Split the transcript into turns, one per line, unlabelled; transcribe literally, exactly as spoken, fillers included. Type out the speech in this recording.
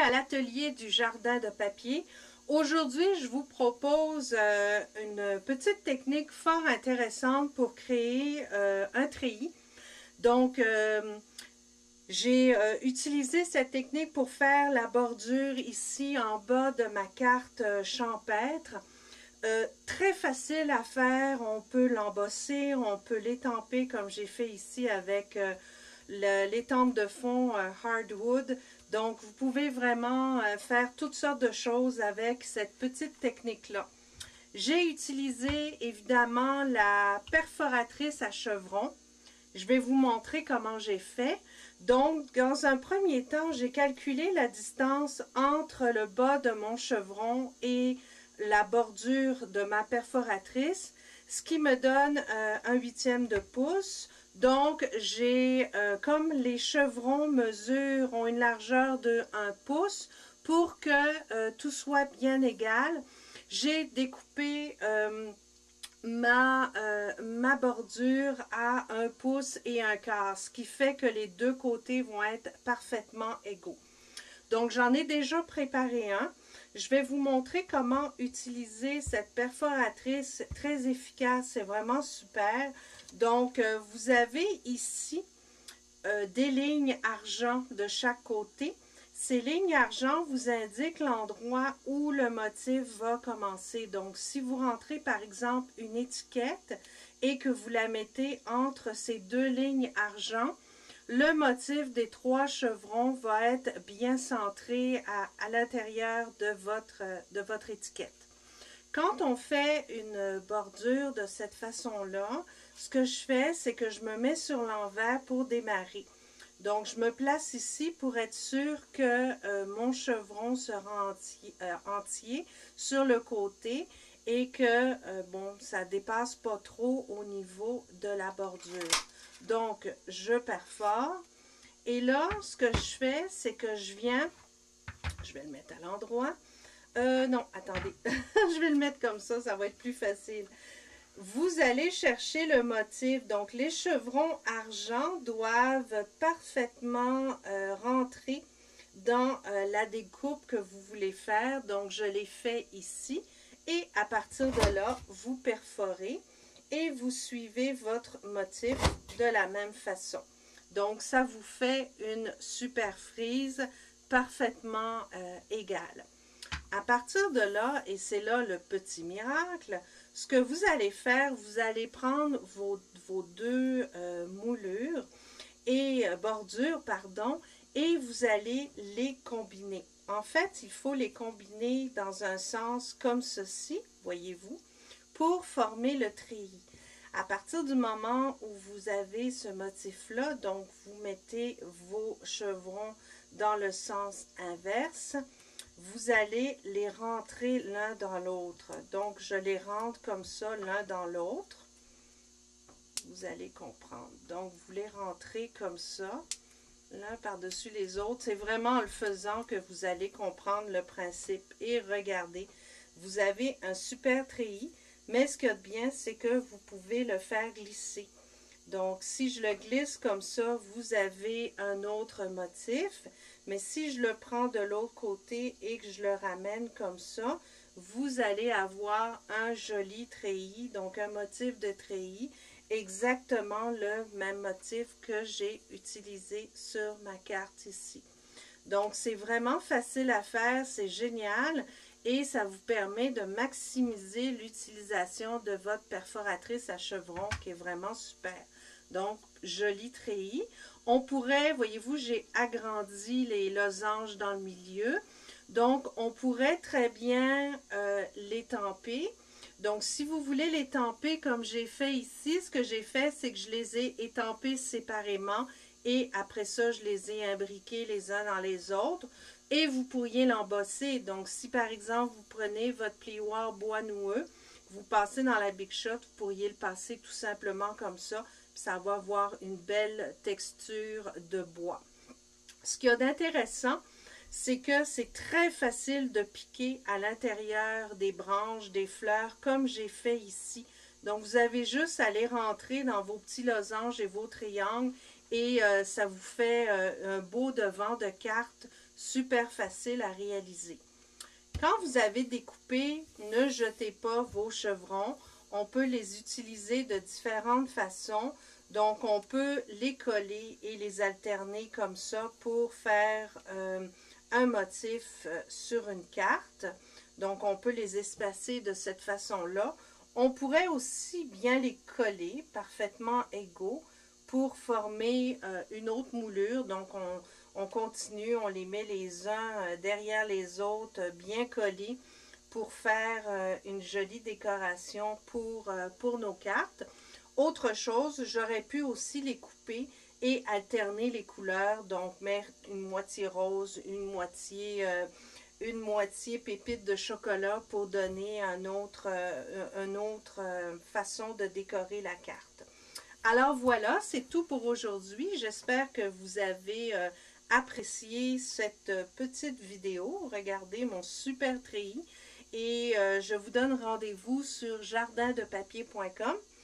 à l'atelier du jardin de papier. Aujourd'hui, je vous propose euh, une petite technique fort intéressante pour créer euh, un treillis. Donc, euh, j'ai euh, utilisé cette technique pour faire la bordure ici en bas de ma carte euh, champêtre. Euh, très facile à faire, on peut l'embosser, on peut l'étamper comme j'ai fait ici avec euh, l'étampe de fond euh, hardwood. Donc vous pouvez vraiment euh, faire toutes sortes de choses avec cette petite technique-là. J'ai utilisé évidemment la perforatrice à chevron. Je vais vous montrer comment j'ai fait. Donc, dans un premier temps, j'ai calculé la distance entre le bas de mon chevron et la bordure de ma perforatrice, ce qui me donne euh, un huitième de pouce. Donc, j'ai, euh, comme les chevrons mesurent, ont une largeur de un pouce, pour que euh, tout soit bien égal, j'ai découpé euh, Ma, euh, ma bordure à un pouce et un quart, ce qui fait que les deux côtés vont être parfaitement égaux. Donc, j'en ai déjà préparé un. Je vais vous montrer comment utiliser cette perforatrice très efficace. C'est vraiment super. Donc, euh, vous avez ici euh, des lignes argent de chaque côté. Ces lignes argent vous indiquent l'endroit où le motif va commencer. Donc, si vous rentrez par exemple une étiquette et que vous la mettez entre ces deux lignes argent, le motif des trois chevrons va être bien centré à, à l'intérieur de votre, de votre étiquette. Quand on fait une bordure de cette façon-là, ce que je fais, c'est que je me mets sur l'envers pour démarrer. Donc, je me place ici pour être sûr que euh, mon chevron sera entier, euh, entier sur le côté et que, euh, bon, ça dépasse pas trop au niveau de la bordure. Donc, je perfore. Et là, ce que je fais, c'est que je viens, je vais le mettre à l'endroit. Euh, non, attendez, je vais le mettre comme ça, ça va être plus facile. Vous allez chercher le motif. Donc, les chevrons argent doivent parfaitement euh, rentrer dans euh, la découpe que vous voulez faire. Donc, je l'ai fait ici. Et à partir de là, vous perforez et vous suivez votre motif de la même façon. Donc, ça vous fait une super frise parfaitement euh, égale. À partir de là, et c'est là le petit miracle, ce que vous allez faire, vous allez prendre vos, vos deux euh, moulures et euh, bordures, pardon, et vous allez les combiner. En fait, il faut les combiner dans un sens comme ceci, voyez-vous, pour former le treillis. À partir du moment où vous avez ce motif-là, donc vous mettez vos chevrons dans le sens inverse, vous allez les rentrer l'un dans l'autre. Donc, je les rentre comme ça, l'un dans l'autre. Vous allez comprendre. Donc, vous les rentrez comme ça, l'un par-dessus les autres. C'est vraiment en le faisant que vous allez comprendre le principe. Et regardez, vous avez un super treillis, mais ce qu'il y a de bien, c'est que vous pouvez le faire glisser. Donc, si je le glisse comme ça, vous avez un autre motif. Mais si je le prends de l'autre côté et que je le ramène comme ça, vous allez avoir un joli treillis, donc un motif de treillis, exactement le même motif que j'ai utilisé sur ma carte ici. Donc, c'est vraiment facile à faire, c'est génial et ça vous permet de maximiser l'utilisation de votre perforatrice à chevron qui est vraiment super. Donc, joli treillis. On pourrait, voyez-vous, j'ai agrandi les losanges dans le milieu. Donc, on pourrait très bien euh, l'étamper. Donc, si vous voulez l'étamper comme j'ai fait ici, ce que j'ai fait, c'est que je les ai étampés séparément et après ça, je les ai imbriqués les uns dans les autres. Et vous pourriez l'embosser. Donc, si par exemple, vous prenez votre plioir bois noueux, vous passez dans la Big Shot, vous pourriez le passer tout simplement comme ça, puis ça va avoir une belle texture de bois. Ce qu'il y a d'intéressant, c'est que c'est très facile de piquer à l'intérieur des branches, des fleurs, comme j'ai fait ici. Donc, vous avez juste à les rentrer dans vos petits losanges et vos triangles et euh, ça vous fait euh, un beau devant de carte super facile à réaliser. Quand vous avez découpé, ne jetez pas vos chevrons. On peut les utiliser de différentes façons. Donc, on peut les coller et les alterner comme ça pour faire euh, un motif sur une carte. Donc, on peut les espacer de cette façon-là. On pourrait aussi bien les coller parfaitement égaux pour former euh, une autre moulure. Donc, on, on continue, on les met les uns derrière les autres, bien collés pour faire euh, une jolie décoration pour, euh, pour nos cartes. Autre chose, j'aurais pu aussi les couper et alterner les couleurs, donc mettre une moitié rose, une moitié, euh, une moitié pépite de chocolat pour donner un autre, euh, une autre euh, façon de décorer la carte. Alors voilà, c'est tout pour aujourd'hui. J'espère que vous avez euh, apprécié cette petite vidéo. Regardez mon super treillis et euh, je vous donne rendez-vous sur jardin de papier point com.